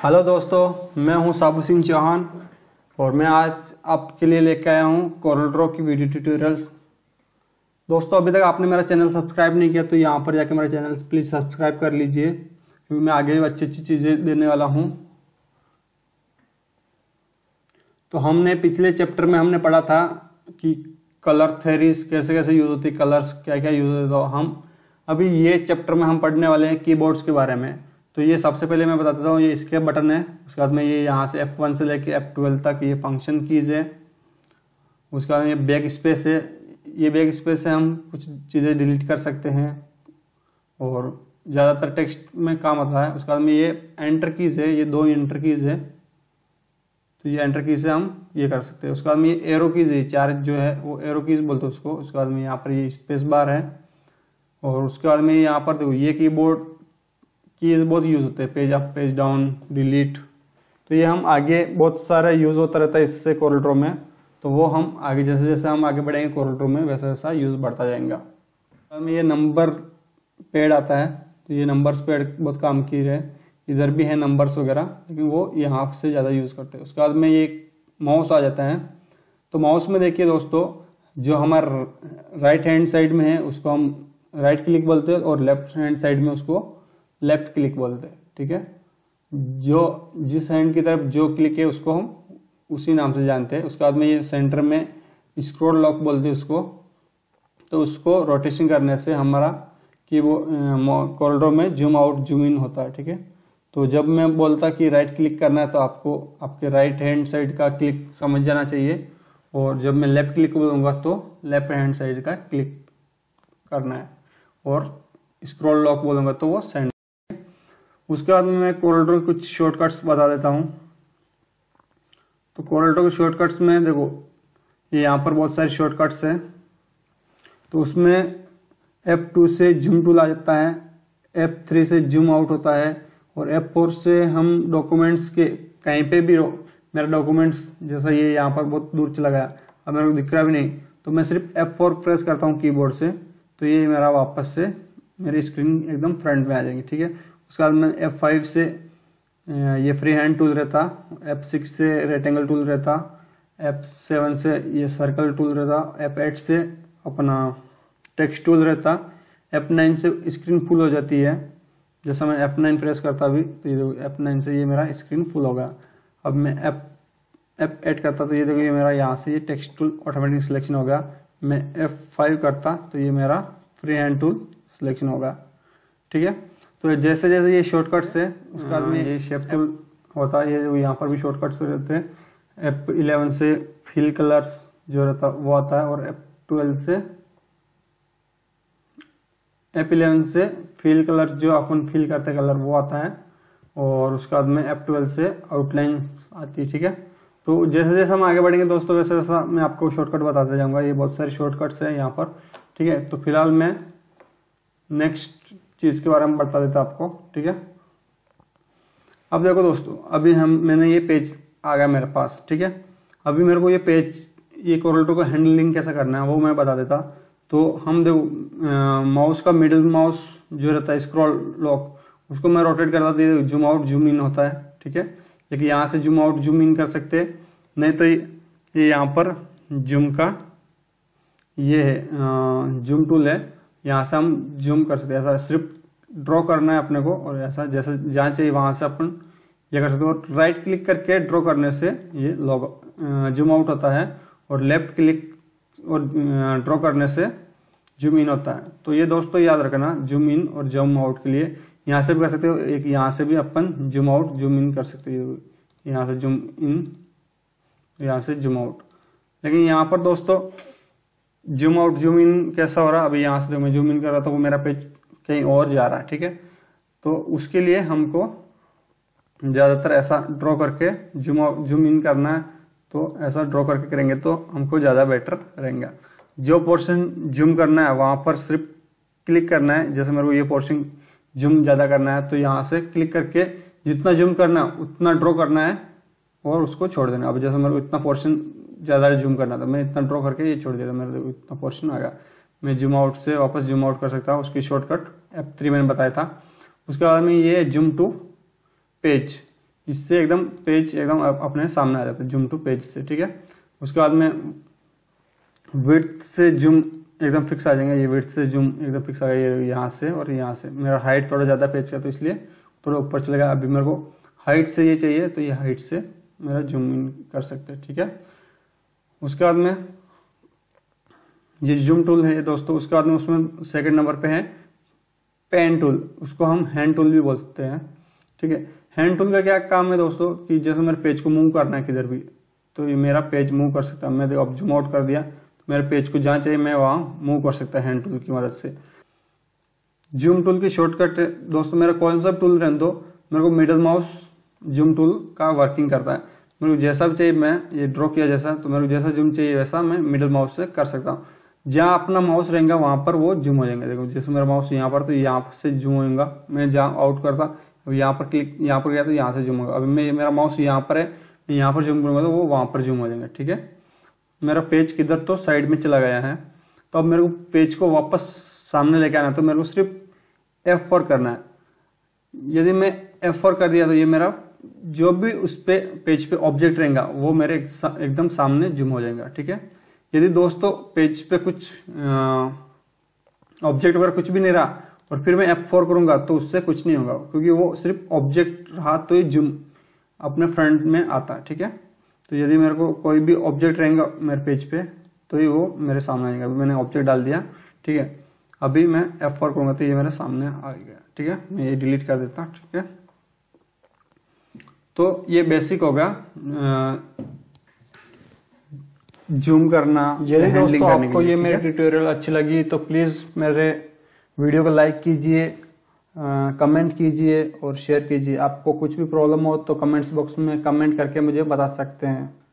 Hello दोस्तों, मैं हूं साबू सिंह चौहान और मैं आज आपके लिए लेकर आया हूं कोरल ड्रॉ की वीडियो ट्यूटोरियल। दोस्तों, अभी तक आपने मेरा चैनल सब्सक्राइब नहीं किया तो यहां पर जाकर मेरा चैनल प्लीज़ सब्सक्राइब कर लीजिए, क्योंकि मैं आगे भी अच्छी अच्छी चीज़ें देने वाला हूं। तो हमने पिछले चैप्टर में हमने पढ़ा था कि कलर थ्योरीज कैसे कैसे यूज होती है, कलर्स क्या क्या यूज होते हैं। तो हम अभी ये चैप्टर में हम पढ़ने वाले हैं कीबोर्ड्स के बारे में। तो ये सबसे पहले मैं बता देता हूँ, ये इसके बटन है। उसके बाद में ये यहाँ से F1 से लेके F12 तक ये फंक्शन कीज है। उसके बाद ये बैक स्पेस है। ये बैक स्पेस से हम कुछ चीज़ें डिलीट कर सकते हैं और ज़्यादातर टेक्स्ट में काम आता है। उसके बाद में ये एंटर कीज है, ये दो एंटर कीज है। तो ये एंटर कीज से हम ये कर सकते हैं। उसके बाद में ये एरो कीज है, चार जो है वो एरो कीज बोलते हैं उसको। उसके बाद में यहाँ पर ये स्पेस बार है और उसके बाद में यहाँ पर देखो ये कीबोर्ड कीज बहुत यूज होते हैं, page up, page down, delete. तो ये हम आगे बहुत सारा यूज होता रहता है इससे कोरल ड्रॉ में। तो वो हम आगे जैसे जैसे हम आगे बढ़ेंगे कोरल ड्रॉ में वैसा वैसा यूज बढ़ता जाएगा। में ये नंबर पैड आता है, तो ये नंबर्स पैड बहुत काम की है। इधर भी है नंबर्स वगैरह, लेकिन वो यहाँ से ज़्यादा यूज करते हैं। उसके बाद में ये माउस आ जाता है। तो माउस में देखिए दोस्तों, जो हमारा राइट हैंड साइड में है उसको हम राइट क्लिक बोलते हैं और लेफ्ट हैंड साइड में उसको लेफ्ट क्लिक बोलते हैं। ठीक है, जो जिस हैंड की तरफ जो क्लिक है उसको हम उसी नाम से जानते हैं। उसके बाद में ये सेंटर में स्क्रॉल लॉक बोलते हैं उसको। तो उसको रोटेशन करने से हमारा कि वो कोरल ड्रॉ में जूम आउट जूम इन होता है। ठीक है, तो जब मैं बोलता कि राइट क्लिक करना है तो आपको आपके राइट हैंड साइड का क्लिक समझ जाना चाहिए, और जब मैं लेफ्ट क्लिक बोलूँगा तो लेफ्ट हैंड साइड का क्लिक करना है, और स्क्रॉल लॉक बोलूँगा तो वो सेंटर। उसके बाद में मैं कोरल ड्रॉ कुछ शॉर्टकट्स बता देता हूँ। तो कोरल ड्रॉ के शॉर्टकट्स में देखो, ये यहाँ पर बहुत सारे शॉर्टकट्स हैं। तो उसमें F2 से जूम टूल आ जाता है, F3 से जूम आउट होता है, और F4 से हम डॉक्यूमेंट्स के कहीं पे भी मेरा डॉक्यूमेंट्स जैसा ये यहाँ पर बहुत दूर चला गया, अब मेरे को दिख रहा भी नहीं, तो मैं सिर्फ F4 प्रेस करता हूँ कीबोर्ड से, तो ये मेरा वापस से मेरी स्क्रीन एकदम फ्रंट में आ जाएगी। ठीक है, उसके बाद में F5 से ये फ्री हैंड टूल रहता, F6 से रेक्टेंगल टूल रहता, F7 से ये सर्कल टूल रहता, F8 से अपना टेक्स्ट टूल रहता, F9 से स्क्रीन फुल हो जाती है। जैसा मैं F9 प्रेस करता भी तो ये देखो F9 से ये मेरा स्क्रीन फुल हो गया। अब मैं F8 करता तो ये देखो ये मेरा यहाँ से ये टेक्स्ट टूल ऑटोमेटिक सिलेक्शन हो गया। मैं F5 करता तो ये मेरा फ्री हैंड टूल सिलेक्शन होगा। ठीक है, तो जैसे जैसे ये शॉर्टकट्स है, उसके बाद में ये शेप टूल होता है, ये यहाँ पर भी शॉर्टकट्स रहते हैं। F11 से फिल कलर्स जो रहता वो आता है, और F11 से फिल कलर जो अपन फिल करते हैं कलर वो आता है, और उसके बाद में F12 से आउटलाइन आती है। ठीक है, तो जैसे जैसे हम आगे बढ़ेंगे दोस्तों वैसे वैसा मैं आपको शॉर्टकट बताते जाऊंगा। ये बहुत सारे शॉर्टकट्स हैं यहाँ पर। ठीक है, तो फिलहाल मैं नेक्स्ट चीज के बारे में बता देता आपको। ठीक है, अब देखो दोस्तों, अभी मैंने ये पेज आ गया मेरे पास। ठीक है, अभी मेरे को ये पेज, ये कोरल ड्रॉ का हैंडलिंग कैसे करना है वो मैं बता देता। तो हम देखो माउस का मिडिल माउस जो रहता है स्क्रॉल लॉक, उसको मैं रोटेट करता था, जूम आउट जूम इन होता है। ठीक है, लेकिन यहाँ से जूम आउट जूम इन कर सकते, नहीं तो ये यहाँ पर जूम का ये है जूम टूल है, यहाँ से हम जूम कर सकते हैं। ऐसा सिर्फ ड्रॉ करना है अपने को, और ऐसा जैसे जहाँ चाहिए वहां से अपन ये कर सकते हो। और राइट क्लिक करके ड्रॉ करने से ये जूम आउट होता है, और लेफ्ट क्लिक और ड्रॉ करने से जूम इन होता है। तो ये दोस्तों याद रखना, जूम इन और जूम आउट के लिए यहाँ से भी कर सकते हो, एक यहाँ से भी अपन जूम आउट जूम इन कर सकते हो। यहाँ से जूम इन, यहाँ से जूम आउट। लेकिन यहाँ पर दोस्तों जूम आउट जूम इन कैसा हो रहा है, अभी यहाँ से मैं जूम इन कर रहा था वो मेरा पेज कहीं और जा रहा है। ठीक है, तो उसके लिए हमको ज्यादातर ऐसा ड्रॉ करके जूम आउट जूम इन करना है, तो ऐसा ड्रॉ करके करेंगे तो हमको ज्यादा बेटर रहेगा। जो पोर्शन जूम करना है वहां पर सिर्फ क्लिक करना है। जैसे मेरे को ये पोर्शन जूम ज्यादा करना है तो यहाँ से क्लिक करके जितना जूम करना है उतना ड्रॉ करना है और उसको छोड़ देना। अब जैसे मेरे को इतना पोर्शन ज्यादा जूम करना था, मैं इतना ड्रॉ करके ये छोड़ दिया, मेरे को इतना पोर्शन आ गया। मैं जूम आउट से वापस जूम आउट कर सकता हूँ, उसकी शॉर्टकट F3 मैंने बताया था। उसके बाद में ये जूम टू पेज, इससे एकदम पेज एकदम अपने सामने आ जाता है जूम टू पेज से, ठीक है। उसके बाद में विड्थ से जूम एकदम फिक्स आ जाएंगे, ये विड्थ से जूम एकदम फिक्स आ गया, ये यहाँ से और यहाँ से। मेरा हाइट थोड़ा ज़्यादा पेज का तो इसलिए थोड़ा ऊपर चलेगा। अभी मेरे को हाइट से ये चाहिए तो ये हाइट से मेरा जूम इन कर सकते हैं, ठीक है। उसके बाद में ये जूम टूल है दोस्तों। उसके बाद में उसमें सेकंड नंबर पे है पेन टूल, उसको हम हैंड टूल भी बोल सकते हैं, ठीक है। हैंड टूल का क्या काम है दोस्तों कि जैसे मेरे पेज को मूव करना है किधर भी, तो ये मेरा पेज मूव कर सकता है। मैं अब जूम आउट कर दिया तो मेरे पेज को जहाँ चाहिए मैं वहाँ मूव कर सकता है हैंड टूल की मदद से। जूम टूल की शॉर्टकट दोस्तों मेरा कौन सा टूल रहने दो, मेरे को मिडल माउस जूम टूल का वर्किंग करता है। मेरे को जैसा भी चाहिए, मैं ये ड्रॉ किया जैसा, तो मेरे को जैसा जूम चाहिए वैसा मैं मिडल माउस से कर सकता हूँ। जहाँ अपना माउस रहेगा वहां पर वो जूम हो जाएंगे। देखो जैसे मेरा माउस यहाँ पर, तो यहाँ से जूम होगा। मैं जहाँ आउट करता, अब यहाँ पर क्लिक, यहाँ पर गया तो यहाँ से जूम होगा। अभी मैं मेरा माउस यहाँ पर है, मैं यहाँ पर जूम करूंगा तो वो वहां पर जूम हो जाएंगे, ठीक है। मेरा पेज किधर तो साइड में चला गया है, तो अब मेरे को पेज को वापस सामने लेके आना है, तो मेरे को सिर्फ F4 करना है। यदि मैं F4 कर दिया तो ये मेरा जो भी उस पे पेज पे ऑब्जेक्ट रहेगा वो मेरे एकदम सामने जूम हो जाएगा, ठीक है। यदि दोस्तों पेज पे कुछ ऑब्जेक्ट वगैरह कुछ भी नहीं रहा और फिर मैं F4 करूंगा तो उससे कुछ नहीं होगा, क्योंकि वो सिर्फ ऑब्जेक्ट रहा तो ये जूम अपने फ्रंट में आता है, ठीक है। तो यदि मेरे को कोई भी ऑब्जेक्ट रहेगा मेरे पेज पे तो ये वो मेरे सामने आएगा। अभी मैंने ऑब्जेक्ट डाल दिया, ठीक है। अभी मैं F4 करूंगा तो ये मेरे सामने आ गया, ठीक है। मैं ये डिलीट कर देता हूँ, ठीक है। तो ये बेसिक होगा जूम करना, हैंडलिंग करने आपको ये मेरी ट्यूटोरियल अच्छी लगी तो प्लीज मेरे वीडियो को लाइक कीजिए, कमेंट कीजिए और शेयर कीजिए। आपको कुछ भी प्रॉब्लम हो तो कमेंट्स बॉक्स में कमेंट करके मुझे बता सकते हैं।